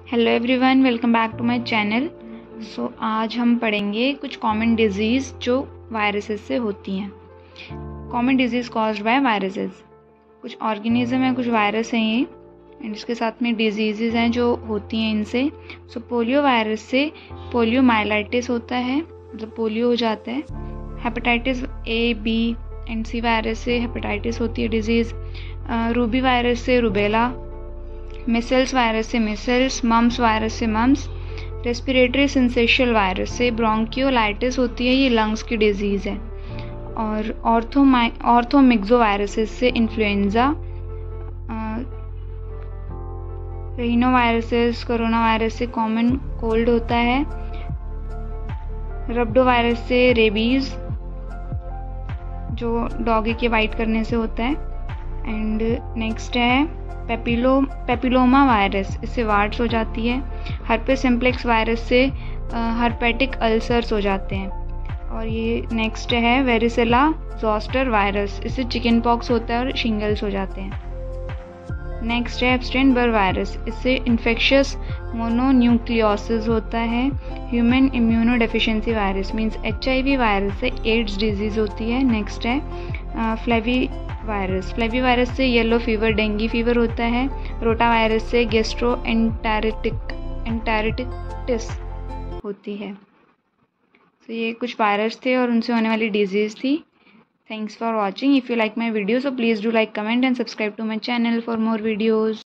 Hello everyone, welcome back to my channel. आज हम पढ़ेंगे कुछ कॉमन डिजीज़ जो वायरसेस से होती हैं। Common disease caused by viruses. कुछ ऑर्गेनिज्म हैं, कुछ वायरस हैं ये, एंड इसके साथ में डिजीज़ हैं जो होती हैं इनसे। पोलियो वायरस से पोलियोमाइलाइटिस होता है, मतलब पोलियो हो जाता है। Hepatitis A, B and C virus से हेपेटाइटिस होती है डिजीज़। रूबी वायरस से रूबेला, मिसल्स वायरस से मिसल्स, मम्स वायरस से मम्स। रेस्पिरेटरी सिंसेशियल वायरस से ब्रोंकियोलाइटिस होती है, ये लंग्स की डिजीज़ है। और ऑर्थोमिक्सो वायरसेस से influenza. Rhinoviruses, coronavirus से कॉमन कोल्ड होता है। रब्डो वायरस से रेबीज़, जो डॉगी के बाइट करने से होता है। एंड नेक्स्ट है पेपिलोमा वायरस, इससे वार्ड्स हो जाती है। हर्पेस सिम्प्लेक्स वायरस से हर्पेटिक अल्सर्स हो जाते हैं। और ये नेक्स्ट है वेरिसेला जोस्टर वायरस, इससे चिकन पॉक्स होता है और शिंगल्स हो जाते हैं। नेक्स्ट है एब्स्टेन बर वायरस, इससे इन्फेक्शियस मोनोन्यूक्लियोसिस होता है। Human immuno deficiency virus means HIV virus से एड्स डिजीज़ होती है। नेक्स्ट है फ्लेवी वायरस से येलो फीवर, डेंगू फीवर होता है। रोटा वायरस से गैस्ट्रो एंटेरिटिस होती है। तो ये कुछ वायरस थे और उनसे होने वाली डिजीज़ थी। Thanks for watching. If you like my video so please do like, comment and subscribe to my channel for more videos.